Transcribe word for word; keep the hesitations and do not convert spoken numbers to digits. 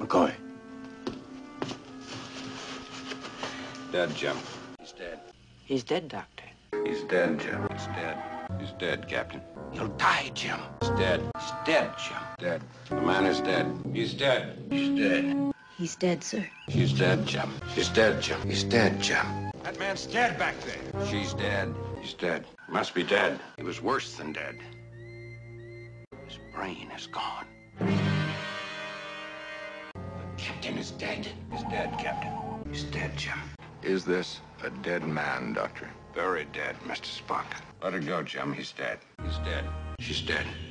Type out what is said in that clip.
McCoy. Dead, Jim. He's dead. He's dead, Doctor. He's dead, Jim. He's dead. He's dead, Captain. He'll die, Jim. He's dead. He's dead, Jim. Dead. The man is dead. He's dead. He's dead. He's dead, sir. She's dead, Jim. She's dead, Jim. He's dead, Jim. That man's dead back there. She's dead. He's dead. He must be dead. He was worse than dead. His brain is gone. The captain is dead. He's dead, Captain. He's dead, Jim. Is this a dead man, Doctor? Very dead, Mister Spock. Let her go, Jim. He's dead. He's dead. She's dead.